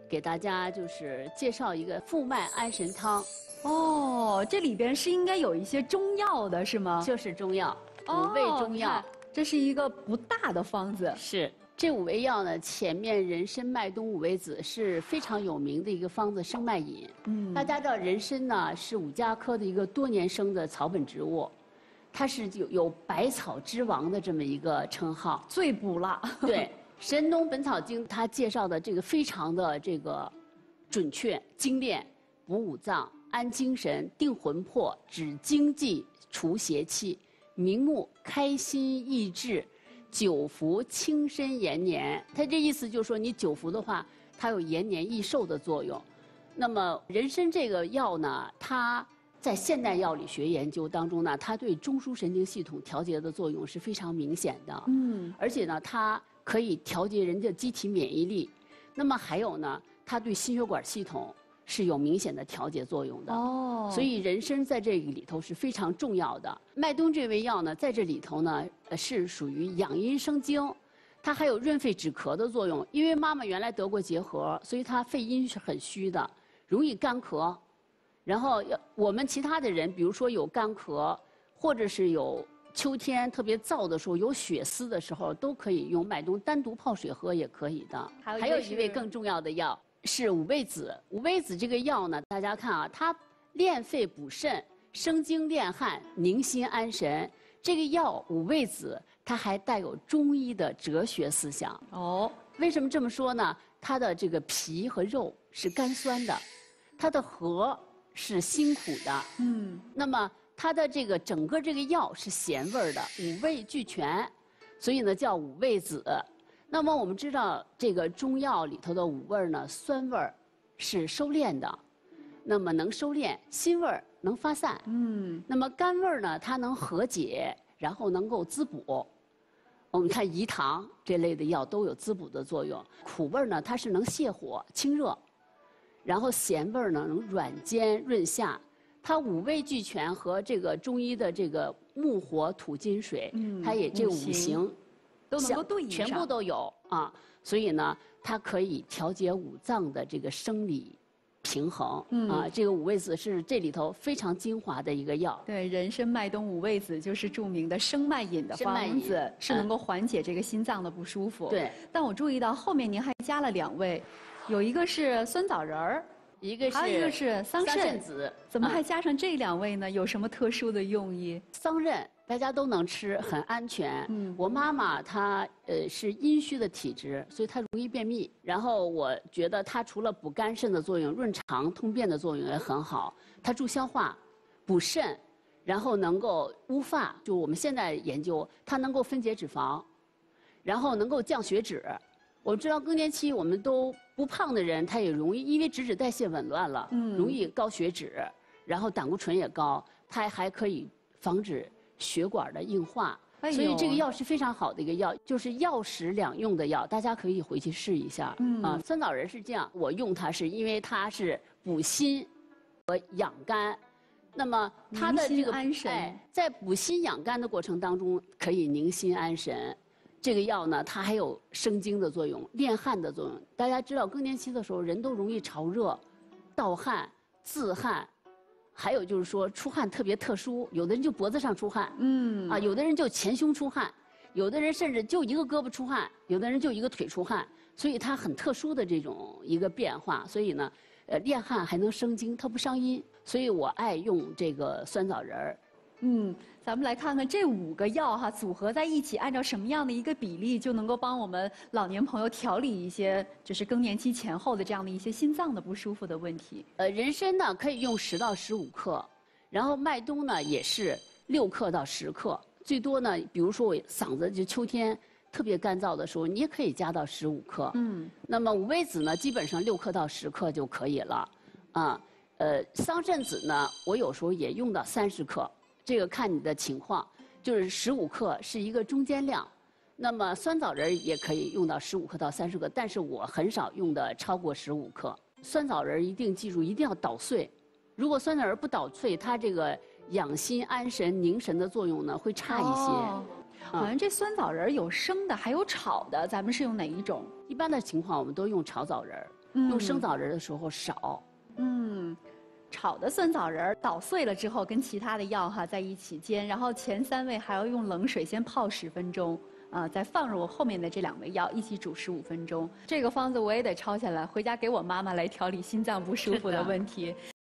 给大家就是介绍一个复脉安神汤。 哦，这里边是应该有一些中药的，是吗？ 就是中药，5味中药。 这是一个不大的方子。 是这5味药呢，前面人参、麦冬、五味子是非常有名的一个方子生脉饮。大家知道人参呢是5加科的一个多年生的草本植物，它是有百草之王的这么一个称号， 最补了。 对，《神农本草经》它介绍的这个非常的这个准确、精炼，补五脏、安精神、定魂魄、止惊悸、除邪气、明目、开心益智，久服轻身延年。它这意思就是说，你久服的话，它有延年益寿的作用。那么人参这个药呢，它在现代药理学研究当中呢，它对中枢神经系统调节的作用是非常明显的。而且呢，它可以调节人的机体免疫力。那么还有呢，它对心血管系统是有明显的调节作用的。所以人参在这个里头是非常重要的。麦冬这味药呢，在这里头呢，是属于养阴生津，它还有润肺止咳的作用。因为妈妈原来得过结核，所以她肺阴是很虚的，容易干咳。然后我们其他的人，比如说有干咳，或者是有秋天特别燥的时候，有血丝的时候，都可以用麦冬单独泡水喝也可以的。还有一味更重要的药是五味子。五味子这个药呢，大家看啊，它练肺补肾、生津炼汗、宁心安神。这个药五味子，它还带有中医的哲学思想。为什么这么说呢？它的这个皮和肉是甘酸的，它的核是辛苦的。那么它的这个整个这个药是咸味儿的，五味俱全，所以呢叫五味子。那么我们知道这个中药里头的五味呢，酸味儿是收敛的，那么能收敛；辛味儿能发散。那么甘味儿呢，它能和解，然后能够滋补。我们看饴糖这类的药都有滋补的作用。苦味儿呢，它是能泻火清热，然后咸味儿呢能软坚润下。它五味俱全和这个中医的这个木火土金水，它也这五行都能够对应上， 全部都有啊。所以呢，它可以调节五脏的这个生理平衡。这个五味子是这里头非常精华的一个药。 对，人参、麦冬、五味子就是著名的生脉饮的方子，是能够缓解这个心脏的不舒服。 对。 但我注意到后面您还加了2味，有一个是酸枣仁儿。还有一个是桑葚子， 怎么还加上这2味呢？有什么特殊的用意？ 桑葚大家都能吃，很安全。我妈妈她是阴虚的体质，所以她容易便秘。然后我觉得它除了补肝肾的作用，润肠通便的作用也很好。它助消化、补肾，然后能够乌发。就我们现在研究，它能够分解脂肪，然后能够降血脂。我知道更年期我们都不胖的人，他也容易因为脂质代谢紊乱了，容易高血脂，然后胆固醇也高，它还可以防止血管的硬化。所以这个药是非常好的一个药，就是药食两用的药，大家可以回去试一下。酸枣仁是这样，我用它是因为它是补心和养肝。那么它的这个在补心养肝的过程当中，可以宁心安神。这个药呢，它还有生津的作用、炼汗的作用。大家知道，更年期的时候，人都容易潮热、盗汗、自汗，还有就是说出汗特别特殊，有的人就脖子上出汗，有的人就前胸出汗，有的人甚至就一个胳膊出汗，有的人就一个腿出汗，所以它很特殊的这种一个变化。所以呢，炼汗还能生津，它不伤阴，所以我爱用这个酸枣仁儿。 咱们来看看这5个药哈，组合在一起，按照什么样的一个比例，就能够帮我们老年朋友调理一些就是更年期前后的这样的一些心脏的不舒服的问题。 人参呢可以用10到15克，然后麦冬呢也是6克到10克，最多呢，比如说我嗓子就秋天特别干燥的时候，你也可以加到15克。那么五味子呢，基本上6克到10克就可以了。桑葚子呢，我有时候也用到30克。这个看你的情况，就是15克是一个中间量，那么酸枣仁也可以用到15克到30克，但是我很少用的超过15克。酸枣仁一定记住，一定要捣碎。如果酸枣仁不捣碎，它这个养心安神宁神的作用呢会差一些。 好像这酸枣仁有生的，还有炒的，咱们是用哪一种？ 一般的情况我们都用炒枣仁。 用生枣仁的时候少。 炒的酸枣仁捣碎了之后，跟其他的药在一起煎，然后前3味还要用冷水先泡10分钟，再放入后面的这2味药一起煮15分钟。这个方子我也得抄下来，回家给我妈妈来调理心脏不舒服的问题。